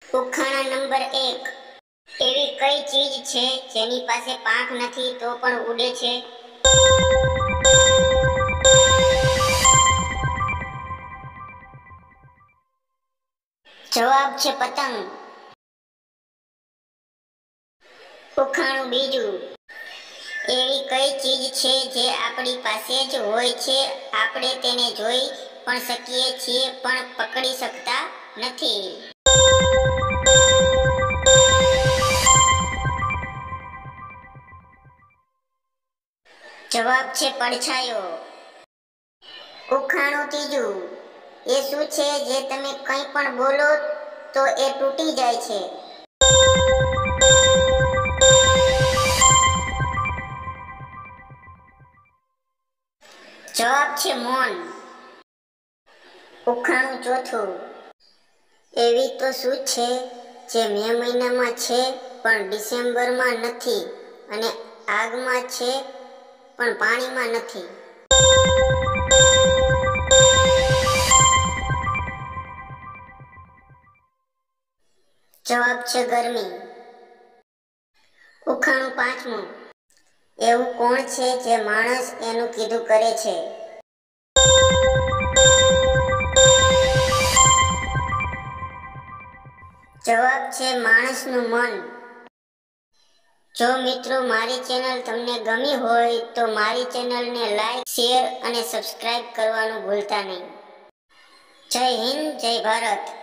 ઉખાણા number 1. એવી કઈ ચીજ છે જેની પાસે પાંખ નથી તો પણ ઉડે છે? જવાબ છે પતંગ. ઉખાણું બીજું. એવી કઈ ચીજ છે જે આપણી પાસે જ હોય છે, આપણે તેને જોઈ પણ શકીએ છીએ પણ પકડી શકતા નથી? જવાબ છે પડછાયો. ઉખાણું ત્રીજું. એ શું છે જે તમે કંઈ પણ બોલો તો એ તૂટી જાય છે? જવાબ છે મૌન. ઉખાણું ચોથું. એવી તો શું છે જે મે મહિનામાં છે પણ ડિસેમ્બરમાં નથી, અને આગમાં છે પણ પાણીમાં નથી? જવાબ છે ગરમી. ઉખાણું પાંચમું. એવું કોણ છે જે માણસ એનું કીધું કરે છે? જવાબ છે માણસનું મન. જો મિત્રો મારી ચેનલ તમને ગમી હોય તો મારી ચેનલને લાઈક, શેર અને સબસ્ક્રાઇબ કરવાનું ભૂલતા નહીં. જય હિન્દ, જય ભારત.